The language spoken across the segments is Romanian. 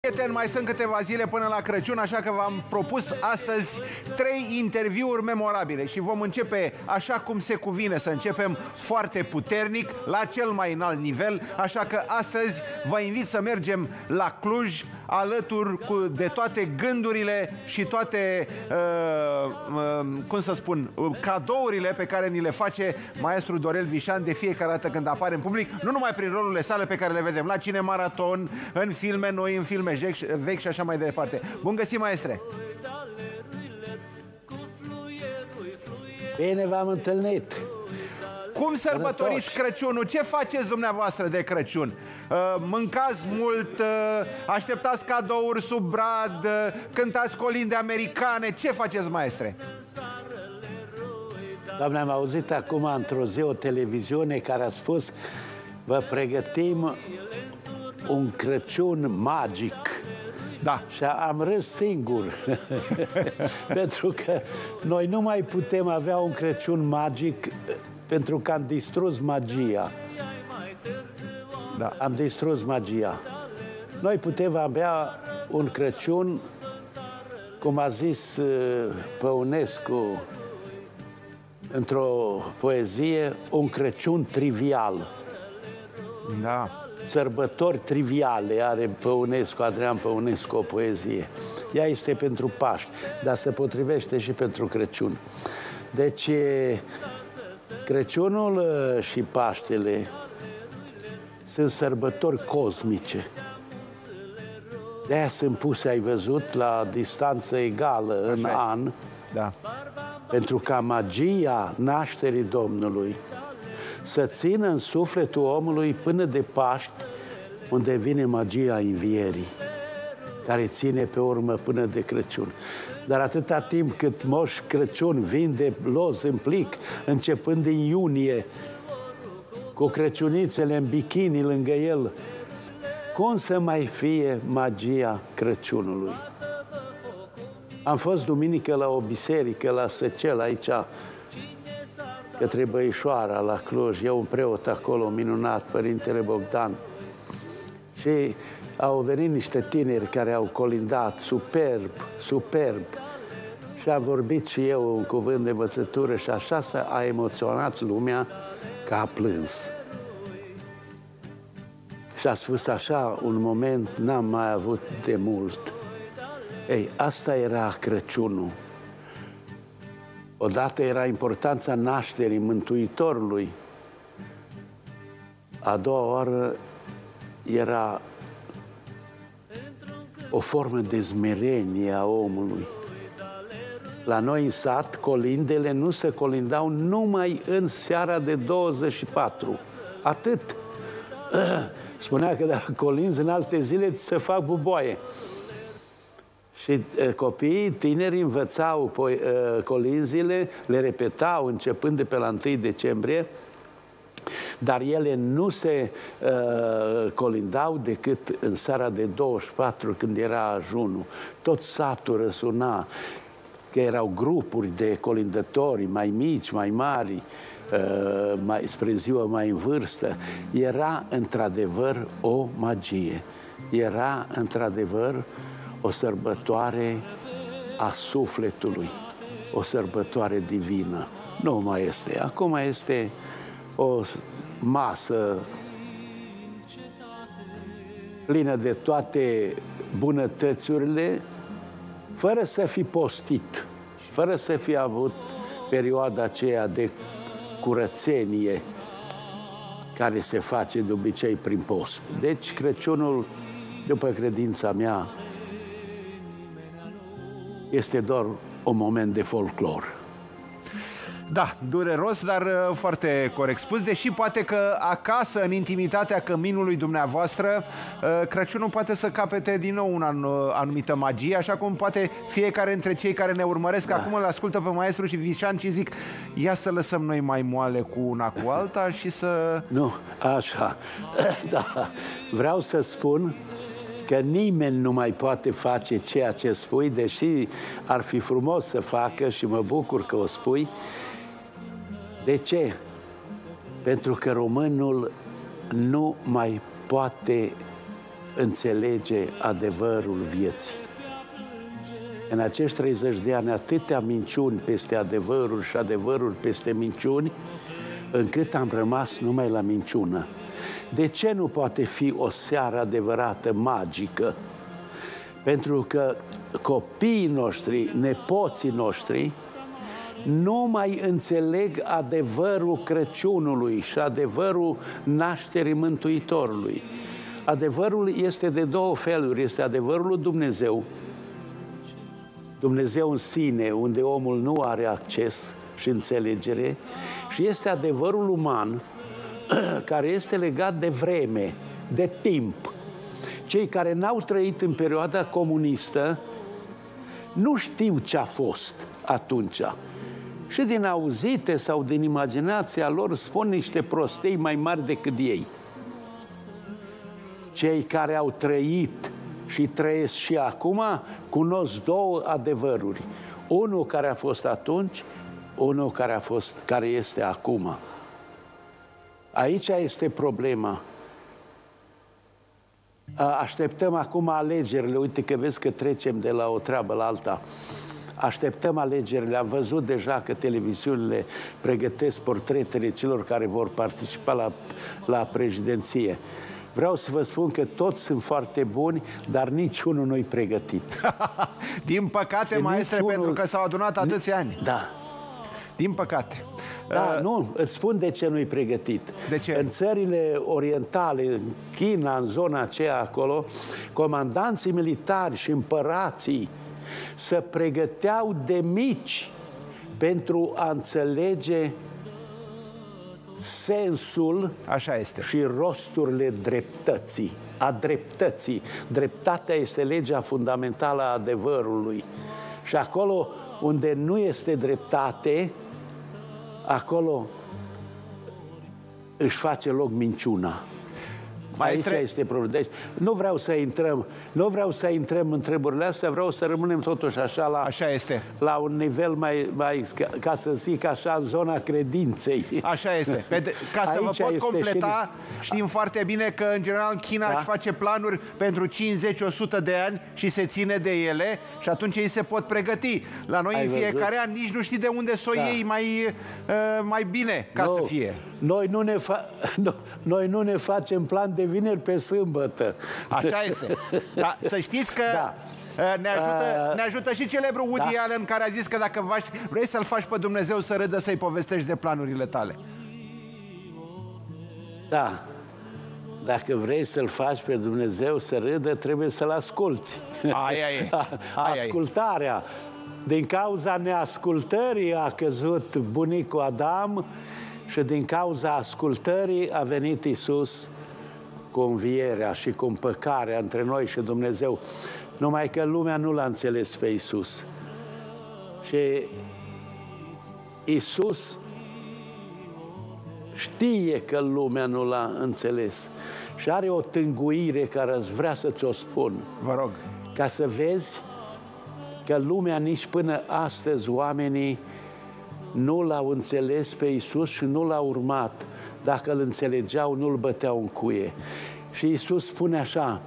Prieteni, mai sunt câteva zile până la Crăciun, așa că v-am propus astăzi 3 interviuri memorabile și vom începe așa cum se cuvine, să începem foarte puternic, la cel mai înalt nivel, așa că astăzi vă invit să mergem la Cluj alături de toate gândurile și toate, cum să spun, cadourile pe care ni le face maestru Dorel Vișan de fiecare dată când apare în public, nu numai prin rolurile sale pe care le vedem la Cinemaraton, în filme noi, în filme vechi și așa mai departe. Bun găsit, maestre! Bine v-am întâlnit! Cum sărbătoriți Crăciunul? Ce faceți dumneavoastră de Crăciun? Mâncați mult, așteptați cadouri sub brad, cântați colinde americane. Ce faceți, maestre? Doamne, am auzit acum într-o zi o televiziune care a spus: vă pregătim un Crăciun magic. Da. Și am râs singur. Pentru că noi nu mai putem avea un Crăciun magic, pentru că am distrus magia. Da. Am distrus magia. Noi putem avea un Crăciun, cum a zis Păunescu într-o poezie, un Crăciun trivial. Da. Sărbători triviale are Păunescu, Adrian Păunescu, o poezie. Ea este pentru Paști, dar se potrivește și pentru Crăciun. Deci, Crăciunul și Paștele sunt sărbători cosmice. De-aia sunt puse, ai văzut, la distanță egală în an, da. Pentru ca magia nașterii Domnului să țină în sufletul omului până de Paști, unde vine magia învierii, care ține pe urmă până de Crăciun. Dar atâta timp cât Moș Crăciun vinde loz în plic, începând din iunie, cu crăciunițele în bikini lângă el, cum să mai fie magia Crăciunului? Am fost duminică la o biserică, la Săcel, aici, către Băișoara, la Cluj. E un preot acolo minunat, Părintele Bogdan. Și au venit niște tineri care au colindat superb, superb. Și am vorbit și eu un cuvânt de învățătură și așa a emoționat lumea că a plâns. Și a spus așa, un moment n-am mai avut de mult. Ei, asta era Crăciunul. Odată era importanța nașterii Mântuitorului. A doua oară era o formă de smerenie a omului. La noi în sat, colindele nu se colindau numai în seara de 24. Atât. Spunea că dacă colinzi în alte zile, se fac buboaie. Și copiii tineri învățau colinzile, le repetau începând de pe la 1 decembrie, dar ele nu se colindau decât în seara de 24, când era ajunul. Tot satul răsuna, că erau grupuri de colindători, mai mici, mai mari, spre ziua mai în vârstă. Era într-adevăr o magie. Era într-adevăr o sărbătoare a sufletului, o sărbătoare divină. Nu mai este. Acum este o masă plină de toate bunătățurile, fără să fi postit, fără să fi avut perioada aceea de curățenie care se face de obicei prin post. Deci Crăciunul, după credința mea, este doar un moment de folclor. Da, dureros, dar foarte corect spus, deși poate că acasă, în intimitatea căminului dumneavoastră, Crăciunul poate să capete din nou o anumită magie, așa cum poate fiecare dintre cei care ne urmăresc acum îl ascultă pe maestru și Vișan și zic: ia să lăsăm noi mai moale cu una cu alta și să... Nu, așa, da, vreau să spun că nimeni nu mai poate face ceea ce spui, deși ar fi frumos să facă și mă bucur că o spui. De ce? Pentru că românul nu mai poate înțelege adevărul vieții. În acești 30 de ani, atâtea minciuni peste adevăruri și adevăruri peste minciuni, încât am rămas numai la minciună. De ce nu poate fi o seară adevărată, magică? Pentru că copiii noștri, nepoții noștri, nu mai înțeleg adevărul Crăciunului și adevărul nașterii Mântuitorului. Adevărul este de două feluri. Este adevărul lui Dumnezeu, Dumnezeu în sine, unde omul nu are acces și înțelegere, și este adevărul uman, care este legat de vreme, de timp. Cei care n-au trăit în perioada comunistă nu știu ce a fost atunci. Și din auzite sau din imaginația lor spun niște prostii mai mari decât ei. Cei care au trăit și trăiesc și acum cunosc două adevăruri. Unul care a fost atunci, unul care este acum. Aici este problema. Așteptăm acum alegerile. Uite că vezi că trecem de la o treabă la alta. Așteptăm alegerile. Am văzut deja că televiziunile pregătesc portretele celor care vor participa la președinție. Vreau să vă spun că toți sunt foarte buni, dar niciunul nu-i pregătit. Din păcate, maestre, pentru că s-au adunat atâția ani. Da. Din păcate. Da, nu, îți spun de ce nu-i pregătit. De ce? În țările orientale, în China, în zona aceea acolo, comandanții militari și împărații se pregăteau de mici pentru a înțelege sensul, așa este, și rosturile dreptății, a dreptății. Dreptatea este legea fundamentală a adevărului. Și acolo unde nu este dreptate, acolo își face loc minciuna. Maestre... Aici este problema. Deci nu vreau să intrăm în treburile astea, vreau să rămânem totuși așa la un nivel mai, ca să zic așa, în zona credinței. Așa este. Ca să vă pot completa, știm foarte bine că în general China își face planuri pentru 50-100 de ani și se ține de ele și atunci ei se pot pregăti. La noi în fiecare an nici nu știi de unde să o iei mai bine ca să fie. Noi nu ne facem plan de vineri pe sâmbătă. Așa este. Dar să știți că ne ajută și celebrul Woody Allen, care a zis că dacă vrei să-l faci pe Dumnezeu să râdă, să-i povestești de planurile tale. Da. Dacă vrei să-l faci pe Dumnezeu să râdă, trebuie să-l asculți. Aia e. Ascultarea. Din cauza neascultării a căzut bunicul Adam și din cauza ascultării a venit Iisus cu învierea și cu împăcarea între noi și Dumnezeu. Numai că lumea nu l-a înțeles pe Iisus. Și Iisus știe că lumea nu l-a înțeles. Și are o tânguire care îți vrea să ți-o spun. Vă rog. Ca să vezi că lumea nici până astăzi oamenii nu l-au înțeles pe Iisus și nu l-au urmat. Dacă îl înțelegeau, nu-l băteau în cuie. Și Iisus spune așa: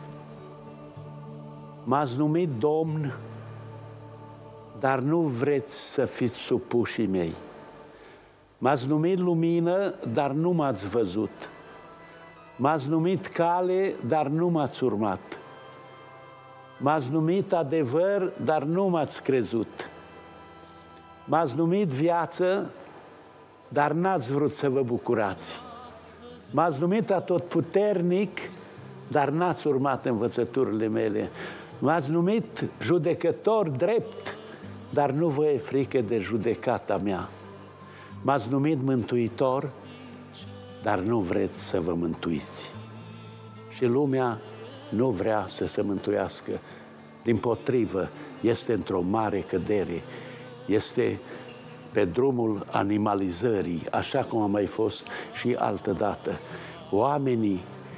m-ați numit Domn, dar nu vreți să fiți supușii mei. M-ați numit lumină, dar nu m-ați văzut. M-ați numit cale, dar nu m-ați urmat. M-ați numit adevăr, dar nu m-ați crezut. M-ați numit viață, dar n-ați vrut să vă bucurați. M-ați numit atotputernic, dar n-ați urmat învățăturile mele. M-ați numit judecător drept, dar nu vă e frică de judecata mea. M-ați numit mântuitor, dar nu vreți să vă mântuiți. Și lumea nu vrea să se mântuiască. Dimpotrivă, este într-o mare cădere. Este pe drumul animalizării, așa cum a mai fost și altădată. Oamenii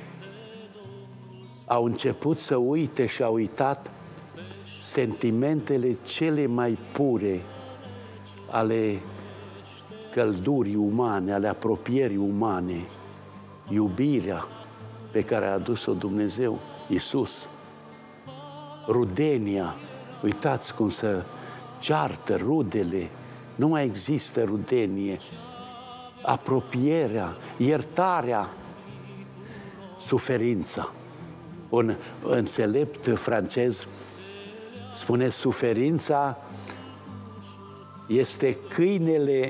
au început să uite și au uitat sentimentele cele mai pure ale căldurii umane, ale apropierii umane, iubirea pe care a adus-o Dumnezeu. Iisus. Rudenia, uitați cum se ceartă rudele, nu mai există rudenie. Apropierea, iertarea, suferința. Un înțelept francez spune: suferința este câinele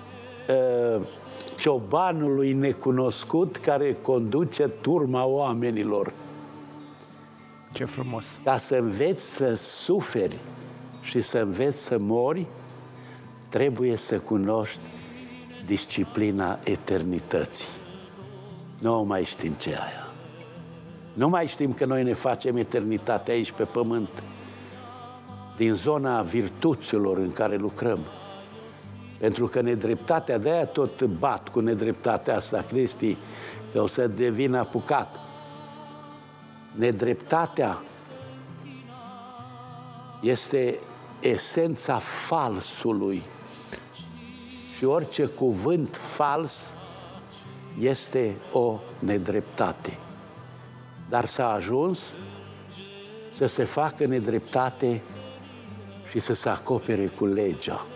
ciobanului necunoscut care conduce turma oamenilor. Ce frumos! Ca să înveți să suferi și să înveți să mori, trebuie să cunoști disciplina eternității. Nu mai știm ce e aia. Nu mai știm că noi ne facem eternitatea aici pe pământ, din zona virtuților în care lucrăm. Pentru că nedreptatea, de-aia tot bat cu nedreptatea asta, Cristi, că o să devină apucat. Nedreptatea este esența falsului. Și orice cuvânt fals este o nedreptate. Dar s-a ajuns să se facă nedreptate și să se acopere cu legea.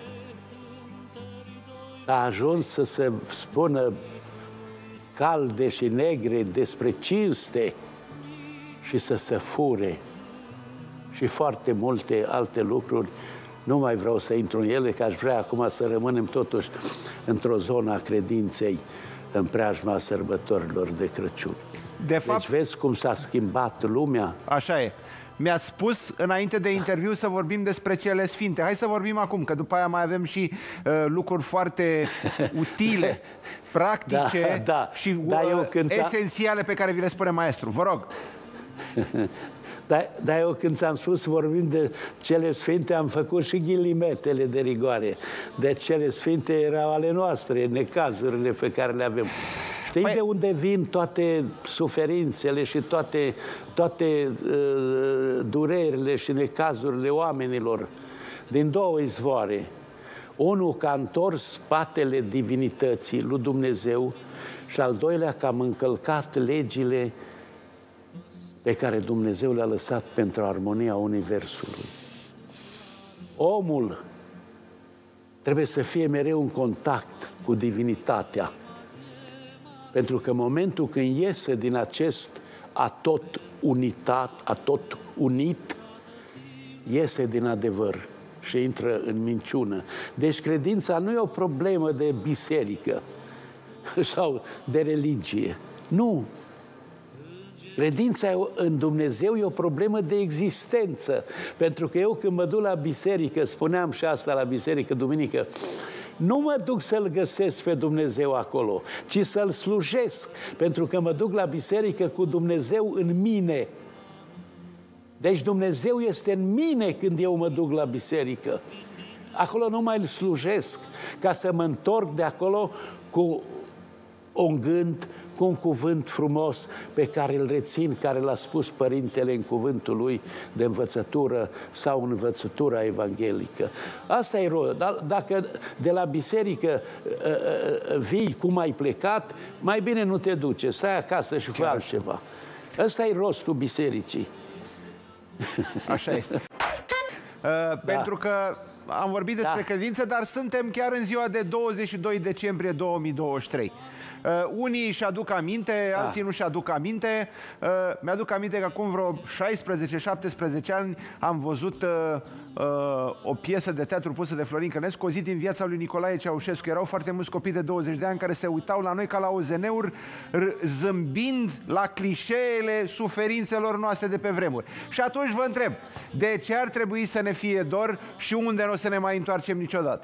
S-a ajuns să se spună calde și negre despre cinste și să se fure și foarte multe alte lucruri. Nu mai vreau să intru în ele, că aș vrea acum să rămânem totuși într-o zonă a credinței în preajma sărbătorilor de Crăciun. De fapt, deci vezi cum s-a schimbat lumea? Așa e. Mi-ați spus înainte de interviu să vorbim despre cele sfinte. Hai să vorbim acum, că după aia mai avem și lucruri foarte utile, practice și esențiale pe care vi le spune maestru. Vă rog. Dar eu când ți-am spus vorbim de cele sfinte, am făcut și ghilimetele de rigoare. De cele sfinte erau ale noastre, necazurile pe care le avem. Știi de unde vin toate suferințele și toate durerile și necazurile oamenilor? Din două izvoare. Unul, că a întors spatele divinității lui Dumnezeu, și al doilea, că am încălcat legile pe care Dumnezeu le-a lăsat pentru armonia Universului. Omul trebuie să fie mereu în contact cu divinitatea, pentru că în momentul când iese din acest atot unit, iese din adevăr și intră în minciună. Deci credința nu e o problemă de biserică sau de religie. Nu. Credința în Dumnezeu e o problemă de existență. Pentru că eu când mă duc la biserică, spuneam și asta la biserică duminică, nu mă duc să-L găsesc pe Dumnezeu acolo, ci să-L slujesc. Pentru că mă duc la biserică cu Dumnezeu în mine. Deci Dumnezeu este în mine când eu mă duc la biserică. Acolo nu mai îl slujesc, ca să mă întorc de acolo cu un gând, cu un cuvânt frumos pe care îl rețin, care l-a spus Părintele în cuvântul lui de învățătură sau în învățătura evanghelică. Asta e rost. Dacă de la biserică vii cum ai plecat, mai bine nu te duce, stai acasă și fă altceva. Ăsta e rostul bisericii. Așa este. Pentru că am vorbit despre credință, dar suntem chiar în ziua de 22 decembrie 2023. Unii își aduc aminte, alții nu își aduc aminte. Mi-aduc aminte că acum vreo 16-17 ani am văzut o piesă de teatru pusă de Florin Cănescu, O zi din viața lui Nicolae Ceaușescu. Erau foarte mulți copii de 20 de ani care se uitau la noi ca la OZN-uri, zâmbind la clișeele suferințelor noastre de pe vremuri. Și atunci vă întreb, de ce ar trebui să ne fie dor și unde nu o să ne mai întoarcem niciodată?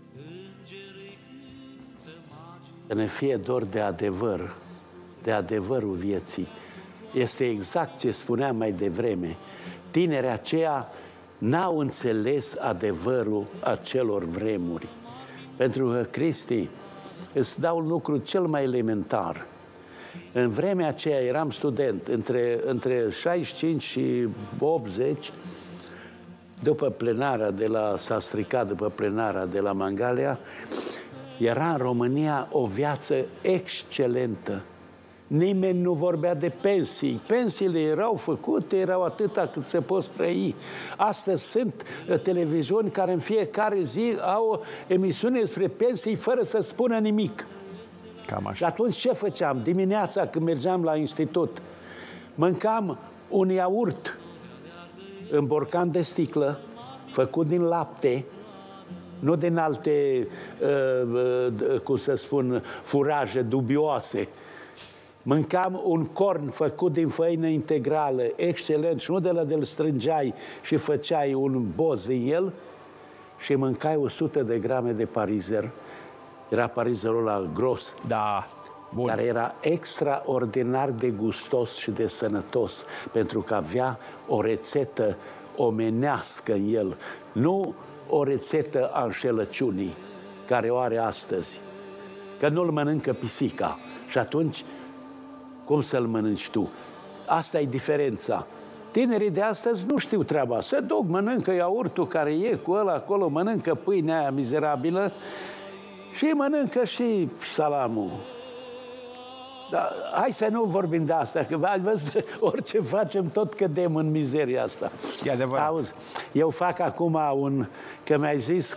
Să ne fie dor de adevăr, de adevărul vieții. Este exact ce spuneam mai devreme. Tinerii aceia n-au înțeles adevărul acelor vremuri. Pentru că, Cristi, îți dau un lucru cel mai elementar. În vremea aceea eram student, între 65 și 80, după plenara s-a stricat după plenara de la Mangalia, era în România o viață excelentă. Nimeni nu vorbea de pensii. Pensiile erau făcute, erau atâta cât se poți trăi. Astăzi sunt televiziuni care în fiecare zi au o emisiune despre pensii fără să spună nimic. Cam așa. Și atunci ce făceam? Dimineața când mergeam la institut, mâncam un iaurt în borcan de sticlă, făcut din lapte, nu din alte, cum să spun, furaje dubioase. Mâncam un corn făcut din făină integrală, excelent, și nu de la de-l strângeai și făceai un boz din el, și mâncai 100 de grame de parizer. Era parizerul ăla gros. Da, bun. Care era extraordinar de gustos și de sănătos, pentru că avea o rețetă omenească în el, nu o rețetă a înșelăciunii, care o are astăzi. Că nu-l mănâncă pisica. Și atunci, cum să-l mănânci tu? Asta e diferența. Tinerii de astăzi nu știu treaba. Se duc, mănâncă iaurtul care e cu ăla acolo, mănâncă pâinea aia mizerabilă și mănâncă și salamul. Dar hai să nu vorbim de asta, că ai văzut, orice facem, tot cădem în mizeria asta. E adevărat. Auzi, eu fac acum că mi-ai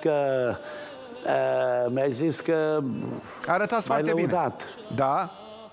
zis că arătați foarte lăudat. bine. Da?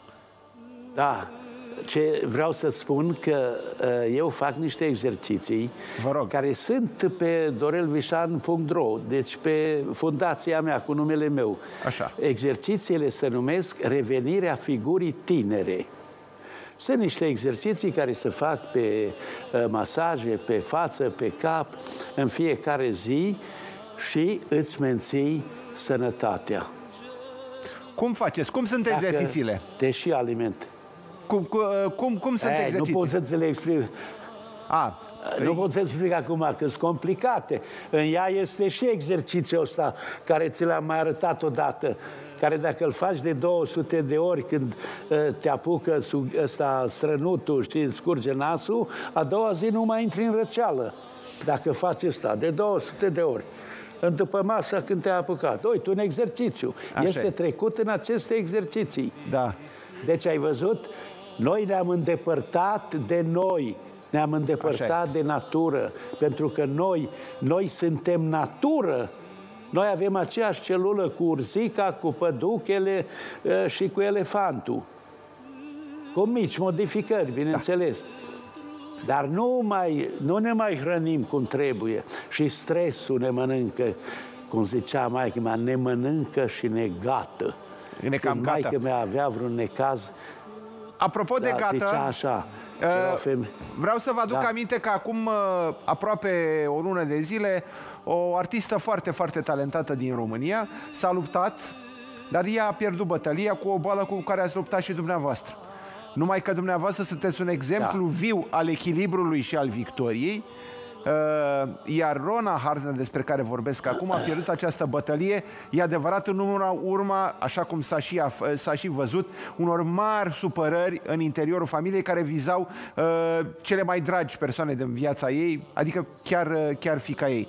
Da. Ce vreau să spun că eu fac niște exerciții care sunt pe dorelvișan.ro, deci pe fundația mea cu numele meu. Așa. Exercițiile se numesc revenirea figurii tinere. Sunt niște exerciții care se fac pe masaje, pe față, pe cap, în fiecare zi și îți menții sănătatea. Cum faceți? Cum sunt exercițiile? Te și aliment. Cum sunt exerciții? Nu pot să-ți le explic. Nu pot să-ți explic acum, că sunt complicate. În ea este și exercițiul ăsta, care ți l-am mai arătat odată, care dacă îl faci de 200 de ori când te apucă strănutul, știi, scurge nasul, a doua zi nu mai intri în răceală. Dacă faci asta de 200 de ori. După masă când te-ai apucat. Uite, un exercițiu. Așa este trecut în aceste exerciții. Da. Deci ai văzut? Noi ne-am îndepărtat de noi, ne-am îndepărtat de natură, pentru că noi suntem natură. Noi avem aceeași celulă cu urzica, cu păduchele și cu elefantul. Cu mici modificări, bineînțeles. Da. Dar nu ne mai hrănim cum trebuie. Și stresul ne mănâncă, cum zicea maică mea, ne mănâncă și ne gată. Când maică mea avea vreun necaz, apropo de gata, zicea așa, vreau să vă aduc aminte că acum aproape o lună de zile o artistă foarte, foarte talentată din România s-a luptat, dar ea a pierdut bătălia cu o boală cu care ați luptat și dumneavoastră. Numai că dumneavoastră sunteți un exemplu viu al echilibrului și al victoriei, iar Rona Hartnell, despre care vorbesc acum, a pierdut această bătălie, e adevărat, în urma, așa cum s-a și văzut, unor mari supărări în interiorul familiei care vizau cele mai dragi persoane din viața ei, adică chiar fiica ei.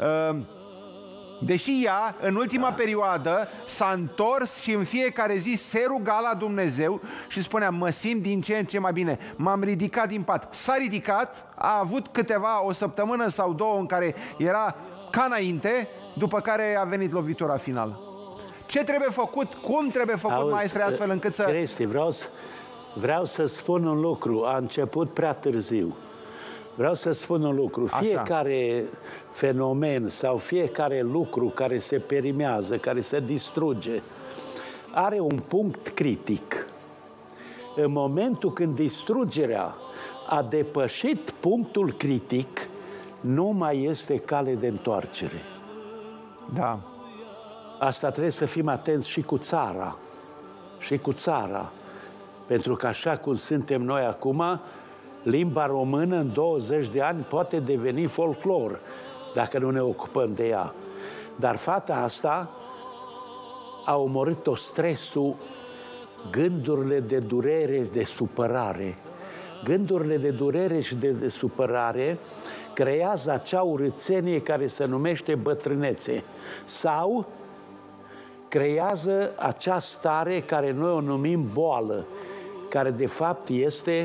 Deși ea, în ultima perioadă, s-a întors și în fiecare zi se ruga la Dumnezeu și spunea, mă simt din ce în ce mai bine, m-am ridicat din pat. S-a ridicat, a avut o săptămână sau două în care era ca înainte, după care a venit lovitura finală. Ce trebuie făcut? Cum trebuie făcut, maestre, astfel încât să... Cristi, vreau să spun un lucru, a început prea târziu. Vreau să spun un lucru, fiecare fenomen sau fiecare lucru care se perimează, care se distruge, are un punct critic. În momentul când distrugerea a depășit punctul critic, nu mai este cale de întoarcere. Da. Asta trebuie să fim atenți și cu țara. Și cu țara. Pentru că așa cum suntem noi acum, limba română în 20 de ani poate deveni folclor, dacă nu ne ocupăm de ea. Dar fata asta a omorât-o stresul, gândurile de durere, de supărare. Gândurile de durere și de supărare creează acea urâțenie care se numește bătrânețe. Sau creează acea stare care noi o numim boală, care de fapt este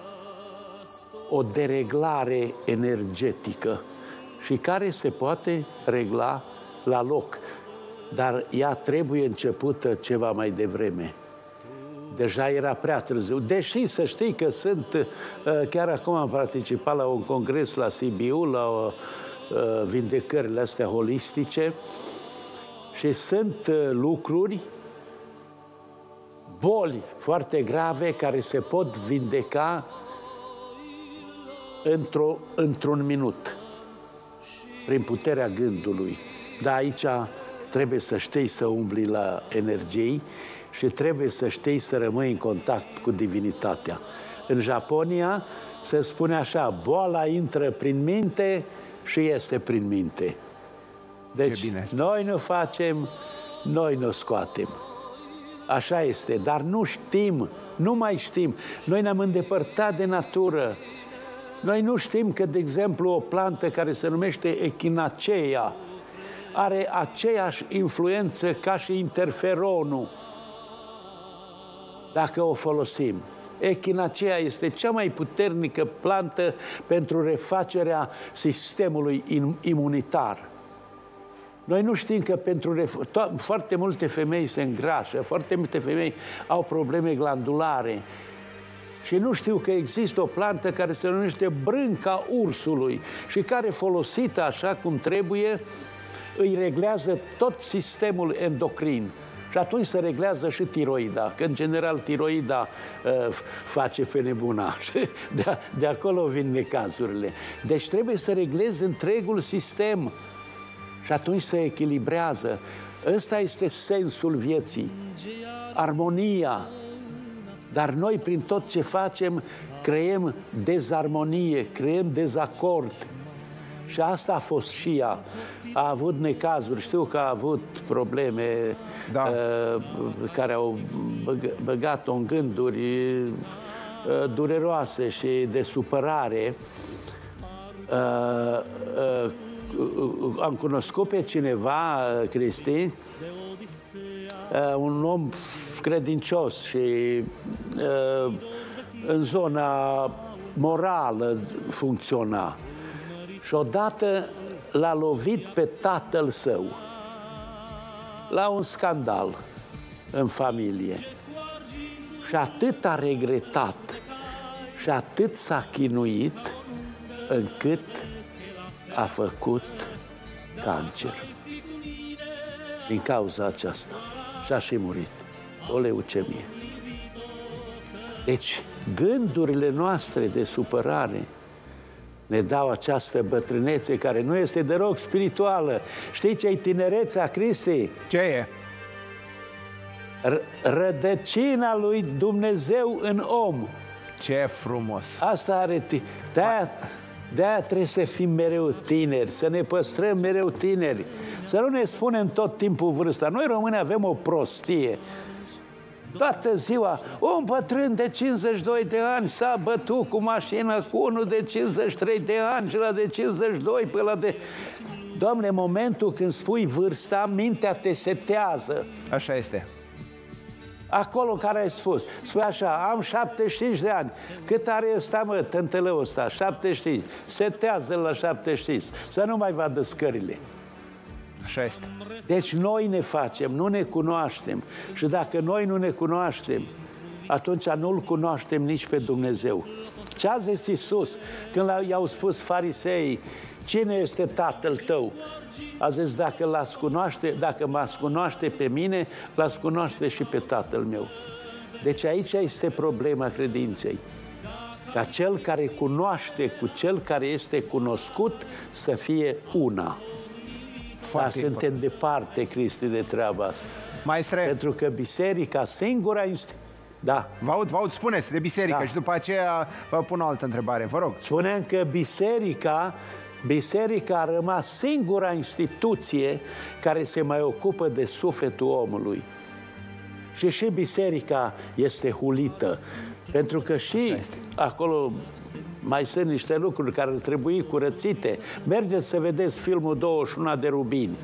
o dereglare energetică și care se poate regla la loc. Dar ea trebuie începută ceva mai devreme. Deja era prea târziu. Deși să știi că sunt, chiar acum am participat la un congres la Sibiu, la vindecările astea holistice și sunt lucruri, boli foarte grave care se pot vindeca într-un minut, prin puterea gândului. Dar aici trebuie să știi să umbli la energii și trebuie să știi să rămâi în contact cu divinitatea. În Japonia se spune așa, boala intră prin minte și iese prin minte. Deci noi ne facem, noi ne scoatem. Așa este, dar nu știm, nu mai știm. Noi ne-am îndepărtat de natură. Noi nu știm că, de exemplu, o plantă care se numește echinacea are aceeași influență ca și interferonul, dacă o folosim. Echinacea este cea mai puternică plantă pentru refacerea sistemului imunitar. Noi nu știm că foarte multe femei se îngrașă, foarte multe femei au probleme glandulare și nu știu că există o plantă care se numește brânca ursului și care, folosită așa cum trebuie, îi reglează tot sistemul endocrin. Și atunci se reglează și tiroida, că în general tiroida face pe nebuna. De acolo vin necazurile. Deci trebuie să reglezi întregul sistem și atunci se echilibrează. Ăsta este sensul vieții, armonia. Dar noi, prin tot ce facem, creăm dezarmonie, creăm dezacord. Și asta a fost și ea. A avut necazuri, știu că a avut probleme care au băgat-o în gânduri dureroase și de supărare. Am cunoscut pe cineva, Cristi, un om credincios și în zona morală funcționa. Și odată l-a lovit pe tatăl său la un scandal în familie. Și atât a regretat și atât s-a chinuit încât a făcut cancer. Din cauza aceasta. Și-a și murit. O leucemie. Deci, gândurile noastre de supărare ne dau această bătrânețe care nu este deloc spirituală. Știi ce-i tinerețea, Cristi? Ce e? Rădăcina lui Dumnezeu în om. Ce frumos! Asta are... De-aia trebuie să fim mereu tineri, să ne păstrăm mereu tineri, să nu ne spunem tot timpul vârsta. Noi români avem o prostie. Toată ziua, un bătrân de 52 de ani s-a bătut cu mașina cu unul de 53 de ani și la de 52 pe la de... Doamne, momentul când spui vârsta, mintea te setează. Așa este. Acolo care ai spus. Spui așa, am 75 de ani. Cât are ăsta, mă, tântălăul ăsta? 75. Setează la 75. Să nu mai vadă scările. Așa este. Deci noi ne facem, nu ne cunoaștem. Și dacă noi nu ne cunoaștem, atunci nu-L cunoaștem nici pe Dumnezeu. Ce a zis Iisus când i-au spus fariseii, cine este Tatăl tău? A zis, dacă m-ați cunoaște pe mine, l-ați cunoaște și pe Tatăl meu. Deci aici este problema credinței. Ca cel care cunoaște cu cel care este cunoscut să fie una. Dar suntem departe, Cristi, de treaba asta. Maestre. Pentru că biserica singura... Da. Vă aud, spuneți de biserică, da. Și după aceea vă pun o altă întrebare, vă rog. Spuneam că biserica a rămas singura instituție care se mai ocupă de sufletul omului. Și biserica este hulită. Pentru că și acolo mai sunt niște lucruri care ar trebui curățite. Mergeți să vedeți filmul 21 de rubini.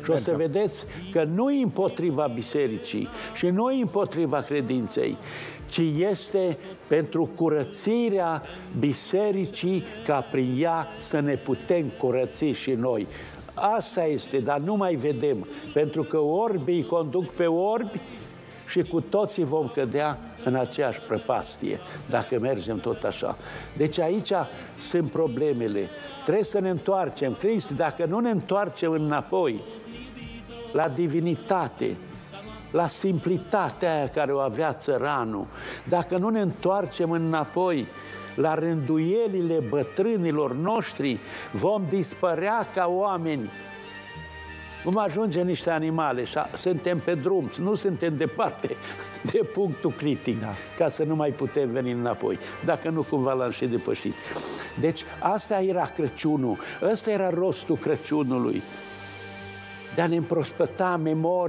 Și o să vedeți că nu e împotriva bisericii și nu e împotriva credinței, ci este pentru curățirea bisericii, ca prin ea să ne putem curăți și noi. Asta este, dar nu mai vedem, pentru că orbii conduc pe orbi și cu toții vom cădea în aceeași prăpastie, dacă mergem tot așa. Deci aici sunt problemele. Trebuie să ne întoarcem. Cristi, dacă nu ne întoarcem înapoi la divinitate, la simplitatea aia care o avea țăranul, dacă nu ne întoarcem înapoi la rânduielile bătrânilor noștri, vom dispărea ca oameni. Vom ajunge niște animale și suntem pe drum, nu suntem departe de punctul critic, ca să nu mai putem veni înapoi, dacă nu cumva l-am și depășit. Deci asta era Crăciunul, ăsta era rostul Crăciunului, de a ne împrospăta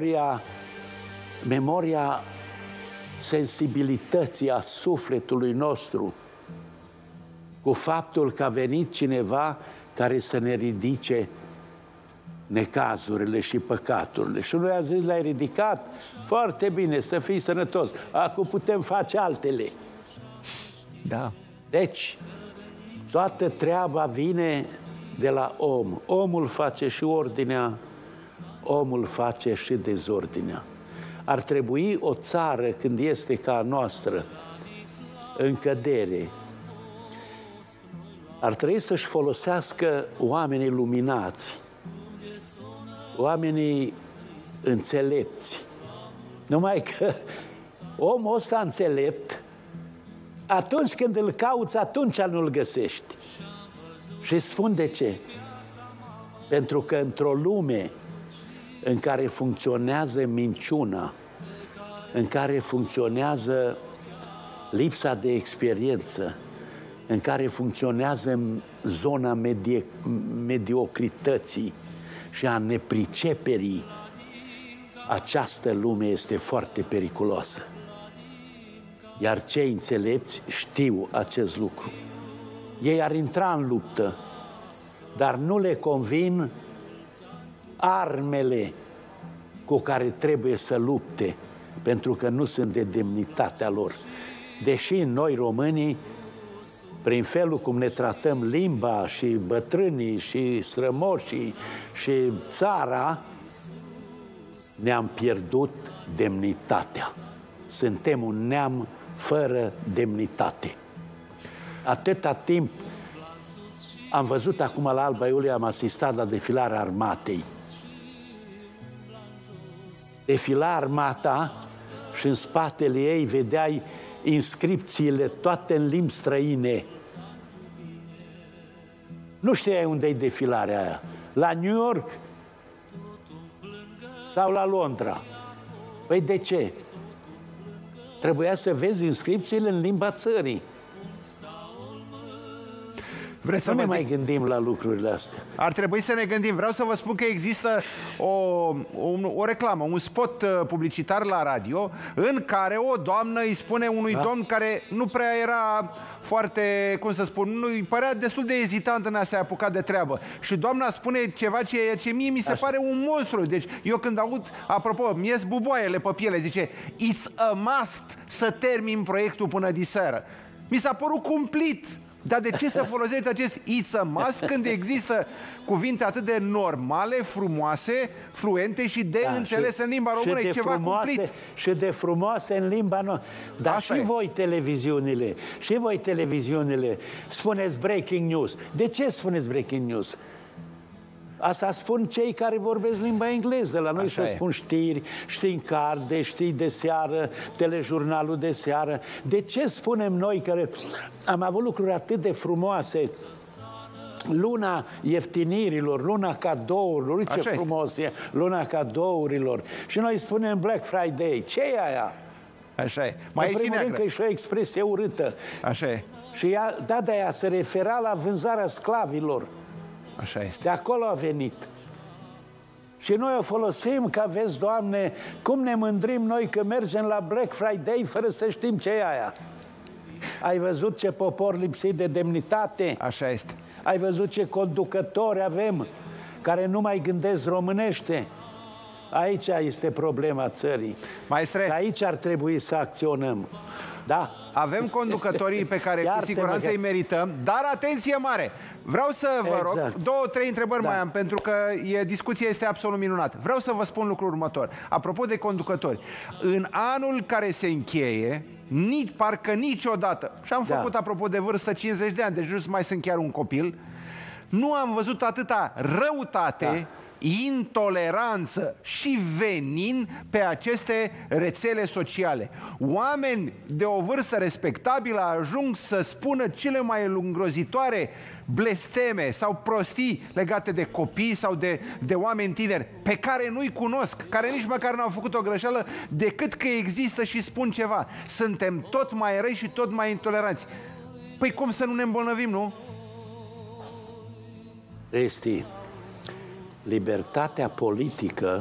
memoria sensibilității a sufletului nostru, cu faptul că a venit cineva care să ne ridice necazurile și păcaturile. Și noi a zis, l-ai ridicat, foarte bine, să fii sănătos. Acum putem face altele. Da. Deci, toată treaba vine de la om. Omul face și ordinea, omul face și dezordinea. Ar trebui o țară, când este ca a noastră, în cădere, ar trebui să-și folosească oamenii luminați, oamenii înțelepți. Numai că omul ăsta înțelept, atunci când îl cauți, atunci nu-l găsești. Și spun de ce. Pentru că într-o lume în care funcționează minciuna, în care funcționează lipsa de experiență, în care funcționează zona mediocrității și a nepriceperii, această lume este foarte periculoasă. Iar cei înțelepți știu acest lucru. Ei ar intra în luptă, dar nu le convin armele cu care trebuie să lupte, pentru că nu sunt de demnitatea lor. Deși noi, românii, prin felul cum ne tratăm limba și bătrânii și strămoșii și țara, ne-am pierdut demnitatea. Suntem un neam fără demnitate. Atâta timp am văzut acum la Alba Iulia, am asistat la defilarea armatei. Defila armata și în spatele ei vedeai inscripțiile toate în limbi străine. Nu știai unde e defilarea aia. La New York sau la Londra. Păi de ce? Trebuia să vezi inscripțiile în limba țării. Vreți să nu ne mai gândim la lucrurile astea. Ar trebui să ne gândim. Vreau să vă spun că există o reclamă, un spot publicitar la radio în care o doamnă îi spune unui domn care nu prea era foarte, cum să spun, nu îi părea destul de ezitant în a se apuca de treabă. Și doamna spune ceva ce mie mi se pare un monstru. Deci eu când aud, apropo, mi-ies buboaiele pe piele, zice "It's a must să termin proiectul până diseară". Mi s-a părut cumplit. Dar de ce să folosești acest "it's a must" când există cuvinte atât de normale, frumoase, fluente și de înțeles în limba română? E ceva cumplit. Și de frumoase în limba noastră. Dar asta și voi televiziunile, spuneți breaking news. De ce spuneți breaking news? Asta spun cei care vorbesc limba engleză. La noi se spun știri, știri în carde, știri de seară, telejurnalul de seară. De ce spunem noi care am avut lucruri atât de frumoase? Luna ieftinirilor, luna cadourilor, ce frumos e, luna cadourilor. Și noi spunem Black Friday. Ce e aia? Așa e. Mai e și neagră. Că e și o expresie urâtă. Așa e. Și ea, de aia se refera la vânzarea sclavilor. Așa este. De acolo a venit. Și noi o folosim ca, vezi, Doamne, cum ne mândrim noi că mergem la Black Friday fără să știm ce e aia. Ai văzut ce popor lipsit de demnitate? Așa este. Ai văzut ce conducători avem care nu mai gândesc românește? Aici este problema țării. Maestre, aici ar trebui să acționăm. Da. Avem conducătorii pe care cu siguranță îi merităm, dar atenție mare! Vreau să vă rog, 2-3 întrebări mai am, pentru că discuția este absolut minunată. Vreau să vă spun lucrul următor. Apropo de conducători, în anul care se încheie, parcă niciodată, și am făcut apropo de vârstă 50 de ani, deci nu mai sunt chiar un copil, nu am văzut atâta răutate, intoleranță și venin pe aceste rețele sociale. Oameni de o vârstă respectabilă ajung să spună cele mai îngrozitoare blesteme sau prostii legate de copii sau de oameni tineri pe care nu-i cunosc, care nici măcar n-au făcut o greșeală, decât că există și spun ceva. Suntem tot mai răi și tot mai intoleranți. Păi cum să nu ne îmbolnăvim, nu? Resti, libertatea politică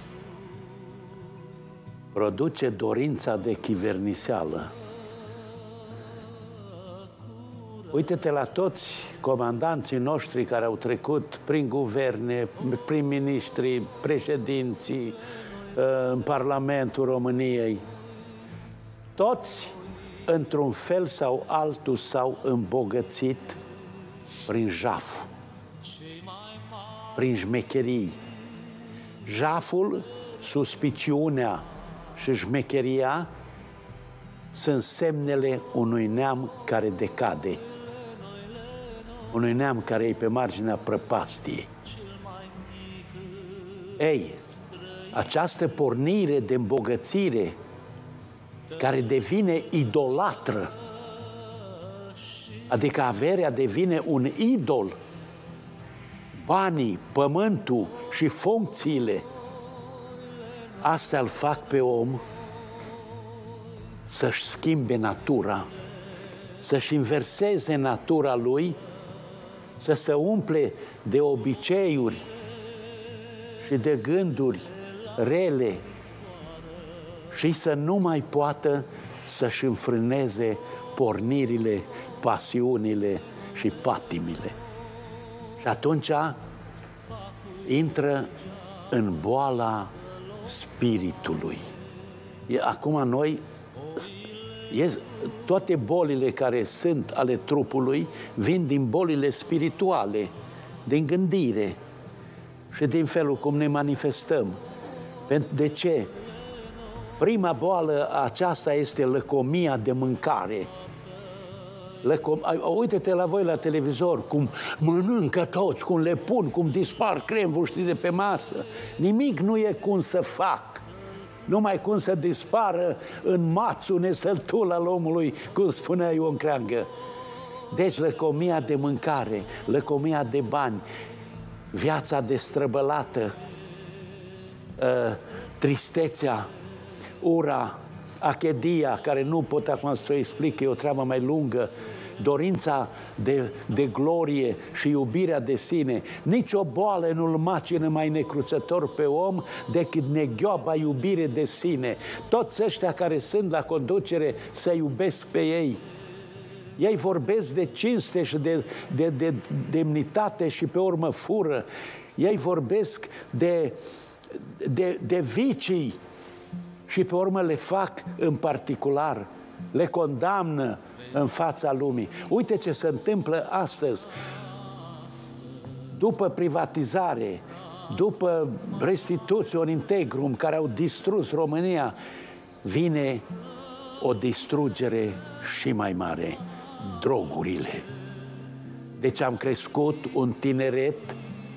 produce dorința de chiverniseală. Uite-te la toți comandanții noștri care au trecut prin guverne, prim-ministri, președinții, în Parlamentul României. Toți, într-un fel sau altul, s-au îmbogățit prin jaf, prin șmecherii. Jaful, suspiciunea și șmecheria sunt semnele unui neam care decade, unui neam care e pe marginea prăpastiei. Ei, această pornire de îmbogățire care devine idolatră, adică averea devine un idol, banii, pământul și funcțiile, astea îl fac pe om să-și schimbe natura, să-și inverseze natura lui, să se umple de obiceiuri și de gânduri rele și să nu mai poată să-și înfrâneze pornirile, pasiunile și patimile. Și atunci intră în boala spiritului. Acum noi, toate bolile care sunt ale trupului vin din bolile spirituale, din gândire și din felul cum ne manifestăm. De ce? Prima boală aceasta este lăcomia de mâncare. Uite-te la voi la televizor, cum mănâncă toți, cum le pun, cum dispar cremvuștii de pe masă. Nimic nu e cum să fac. Numai cum să dispară în mațul nesăltul al omului, cum spunea Ion Creangă. Deci lăcomia de mâncare, lăcomia de bani, viața destrăbălată, tristețea, ura, achedia, care nu pot acum să o explic, e o treabă mai lungă, dorința de glorie și iubirea de sine. Nici o boală nu-l macină mai necruțător pe om decât neghioaba iubire de sine. Toți ăștia care sunt la conducere să iubesc pe ei. Ei vorbesc de cinste și de demnitate și pe urmă fură. Ei vorbesc de vicii și pe urmă le fac în particular, le condamnă în fața lumii. Uite ce se întâmplă astăzi. După privatizare, după restituțion integrum care au distrus România, vine o distrugere și mai mare, drogurile. Deci am crescut un tineret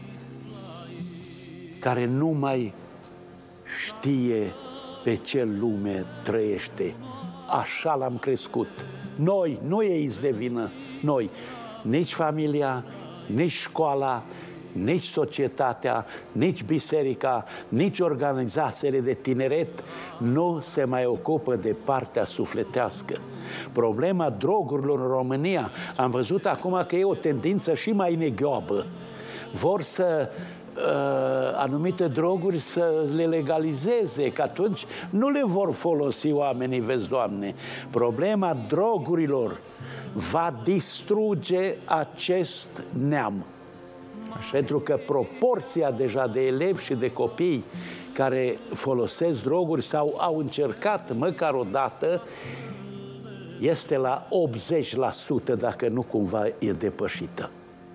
care nu mai știe pe ce lume trăiește. Așa l-am crescut. Noi, nu ei îți de vină, noi. Nici familia, nici școala, nici societatea, nici biserica, nici organizațiile de tineret nu se mai ocupă de partea sufletească. Problema drogurilor în România, am văzut acum că e o tendință și mai neghioabă. Vor să anumite droguri să le legalizeze, că atunci nu le vor folosi oamenii, vezi, Doamne. Problema drogurilor va distruge acest neam. Pentru că proporția deja de elevi și de copii care folosesc droguri sau au încercat măcar o dată este la 80%, dacă nu cumva e depășită.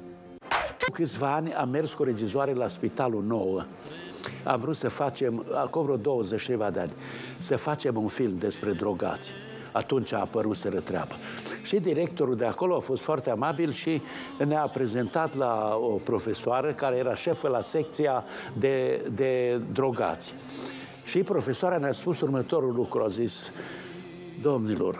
Câțiva ani am mers cu regizoare la Spitalul Nou. Am vrut să facem, acum vreo 20 de ani, să facem un film despre drogați. Atunci a apărut treaba. Și directorul de acolo a fost foarte amabil și ne-a prezentat la o profesoară care era șefă la secția de drogați. Și profesoara ne-a spus următorul lucru, a zis: domnilor,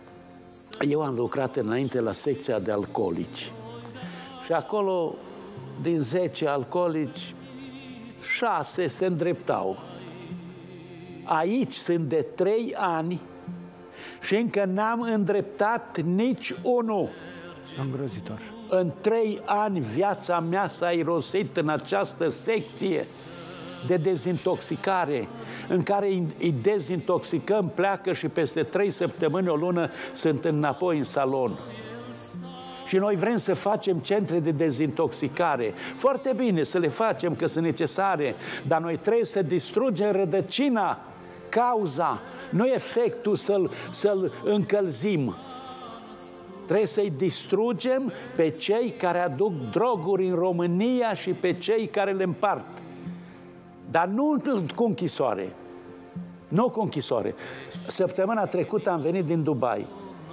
eu am lucrat înainte la secția de alcoolici și acolo, din 10 alcoolici, 6 se îndreptau. Aici sunt de 3 ani și încă n-am îndreptat nici unul. Îngrozitor. În 3 ani viața mea s-a irosit în această secție de dezintoxicare, în care îi dezintoxicăm, pleacă și peste 3 săptămâni, o lună, sunt înapoi în salon. Și noi vrem să facem centre de dezintoxicare. Foarte bine să le facem, că sunt necesare, dar noi trebuie să distrugem rădăcina, cauza, nu efectul să-l încălzim. Trebuie să-i distrugem pe cei care aduc droguri în România și pe cei care le împart. Dar nu cu închisoare. Nu cu închisoare. Săptămâna trecută am venit din Dubai.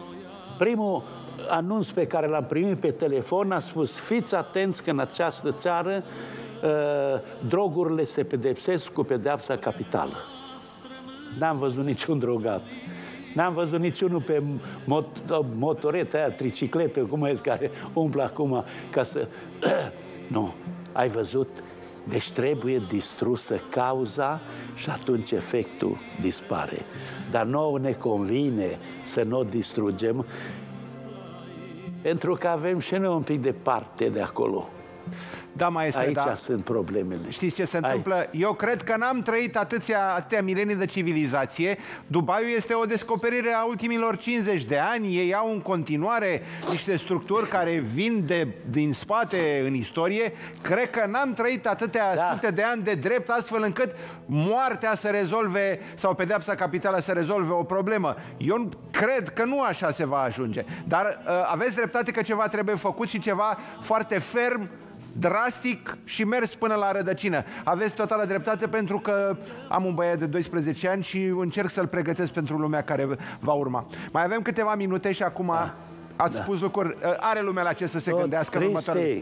Primul anunț pe care l-am primit pe telefon a spus: fiți atenți că în această țară drogurile se pedepsesc cu pedeapsa capitală. N-am văzut niciun drogat. N-am văzut niciunul pe motoreta aia, tricicletă, cum e, care umblă acum ca să... Nu, ai văzut? Deci trebuie distrusă cauza și atunci efectul dispare. Dar nouă ne convine să nu o distrugem, pentru că avem și noi un pic de parte de acolo. Da, maestre, aici da. Sunt problemele. Știți ce se întâmplă? Eu cred că n-am trăit atâtea milenii de civilizație. Dubaiul este o descoperire a ultimilor 50 de ani. Ei au în continuare niște structuri care vin din spate în istorie. Cred că n-am trăit atâtea sute de ani de drept, astfel încât moartea să rezolve, sau pedeapsa capitală să rezolve o problemă. Eu cred că nu așa se va ajunge. Dar aveți dreptate că ceva trebuie făcut și ceva foarte ferm, drastic și mers până la rădăcină. Aveți totală dreptate, pentru că am un băiat de 12 ani și încerc să-l pregătesc pentru lumea care va urma. Mai avem câteva minute și acum ați spus lucruri. Are lumea la ce să se gândească în următoarele.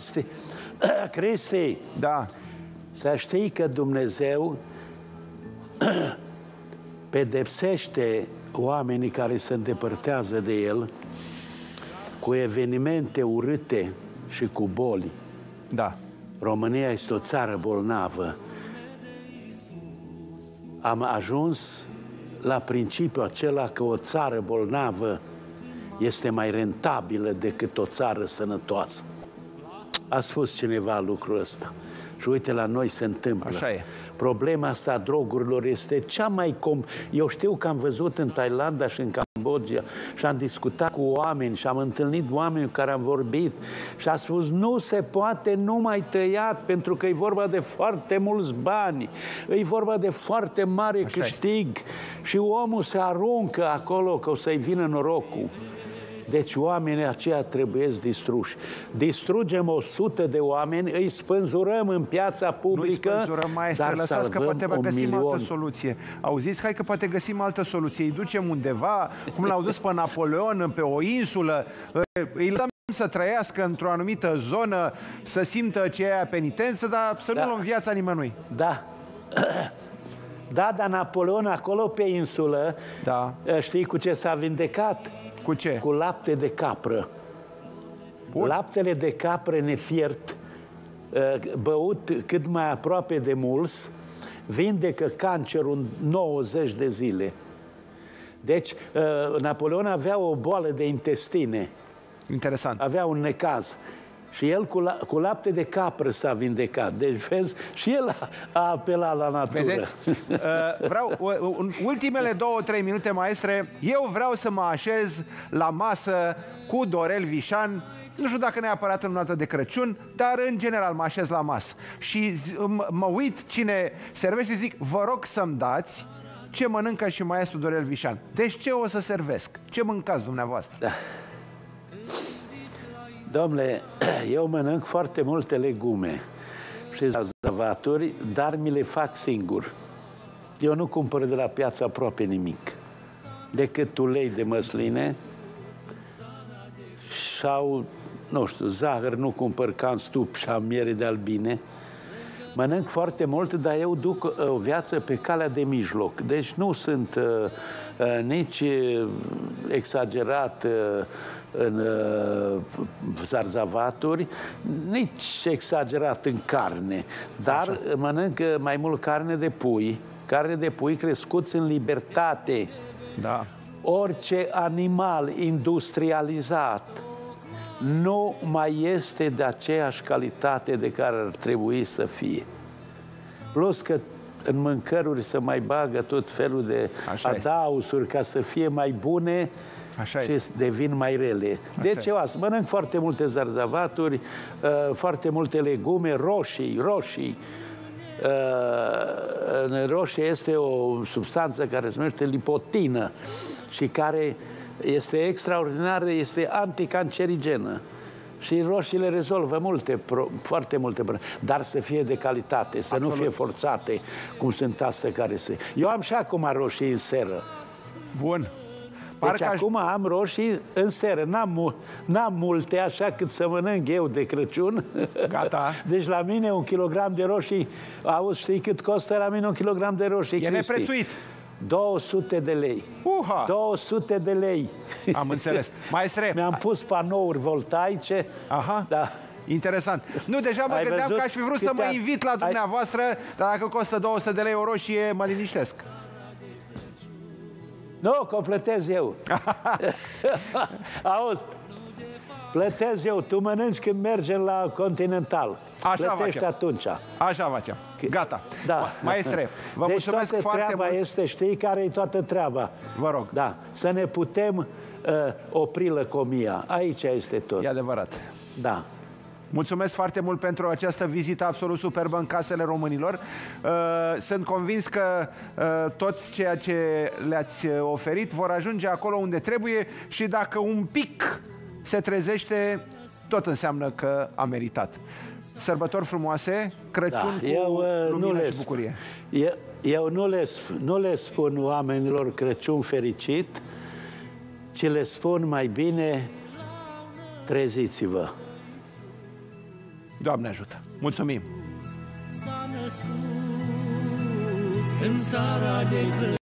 Cristi, da. Să știi că Dumnezeu pedepsește oamenii care se îndepărtează de El cu evenimente urâte și cu boli. Da. România este o țară bolnavă. Am ajuns la principiul acela că o țară bolnavă este mai rentabilă decât o țară sănătoasă. A spus cineva lucrul ăsta. Și uite, la noi se întâmplă. Așa e. Problema asta a drogurilor este cea mai... Eu știu că am văzut în Thailanda și în Cambodgia și am discutat cu oameni și am întâlnit oameni cu care am vorbit și a spus: nu se poate numai tăiat, pentru că e vorba de foarte mulți bani, e vorba de foarte mare câștig și omul se aruncă acolo că o să-i vină norocul. Deci oamenii aceia trebuie distruși. Distrugem 100 de oameni, îi spânzurăm în piața publică, nu îi spânzurăm, maestre, dar lăsați că poate găsim 1.000.000. altă soluție. Auziți? Hai că poate găsim altă soluție. Îi ducem undeva, cum l-au dus pe Napoleon, pe o insulă, îi lăsăm să trăiască într-o anumită zonă, să simtă ce e penitență, dar să nu luăm viața nimănui. Da. Da, dar Napoleon acolo pe insulă, știi cu ce s-a vindecat? Cu ce? Cu lapte de capră. Laptele de capră nefiert, băut cât mai aproape de mulți, vindecă cancerul în 90 de zile. Deci, Napoleon avea o boală de intestine. Interesant. Avea un necaz. Și el cu lapte de capră s-a vindecat. Deci, vezi, și el a apelat la natură. Vedeți? Vreau, ultimele 2-3 minute, maestre, eu vreau să mă așez la masă cu Dorel Vișan nu știu dacă neapărat în noaptea de Crăciun, dar în general mă așez la masă și mă uit cine servește, zic, vă rog să-mi dați ce mănâncă și maestru Dorel Vișan. Deci ce o să servesc? Ce mâncați dumneavoastră? Da. Domnule, eu mănânc foarte multe legume și zarzavaturi, dar mi le fac singur. Eu nu cumpăr de la piață aproape nimic, decât ulei de măsline sau, nu știu, zahăr nu cumpăr, ca în stup și am miere de albine. Mănânc foarte mult, dar eu duc o viață pe calea de mijloc. Deci nu sunt nici exagerat în zarzavaturi, nici exagerat în carne. Dar așa, mănânc mai mult carne de pui crescuți în libertate. Da. Orice animal industrializat nu mai este de aceeași calitate de care ar trebui să fie. Plus că în mâncăruri se mai bagă tot felul de adausuri ca să fie mai bune și devin mai rele. Deci eu asta, mănânc foarte multe zarzavaturi, foarte multe legume, roșii. Roșie este o substanță care se numește lipotină și care este extraordinară, este anticancerigenă. Și roșiile rezolvă foarte multe probleme, dar să fie de calitate, să nu fie forțate, cum sunt astea care se... Eu am și acum roșii în seră. Bun. Deci acum am roșii în seră. N-am multe, așa cât să mănânc eu de Crăciun. Gata. Deci la mine 1 kilogram de roșii, auzi, știi cât costă la mine 1 kilogram de roșii, E neprețuit. 200 de lei. 200 de lei. Am înțeles. Maestre, mi-am pus panouri voltaice. Aha. Da. Interesant. Nu, deja mă gândeam că aș fi vrut să mă invit la dumneavoastră, dar dacă costă 200 de lei o roșie, mă liniștesc. Nu, completez eu. Auzi, plătez eu. Tu mănânci când mergem la Continental. Așa plătești atunci. Așa facem. Gata. Da. Maestre, vă mulțumesc foarte mult. Este, știi care e toată treaba? Vă rog. Da. Să ne putem opri lăcomia. Aici este tot. E adevărat. Da. Mulțumesc foarte mult pentru această vizită absolut superbă în casele românilor. Sunt convins că toți ceea ce le-ați oferit vor ajunge acolo unde trebuie și dacă un pic se trezește, tot înseamnă că a meritat. Sărbători frumoase, Crăciun cu lumină și bucurie. Eu nu le spun oamenilor Crăciun fericit, ci le spun mai bine treziți-vă. Doamne ajută! Mulțumim! S-a născut în seara de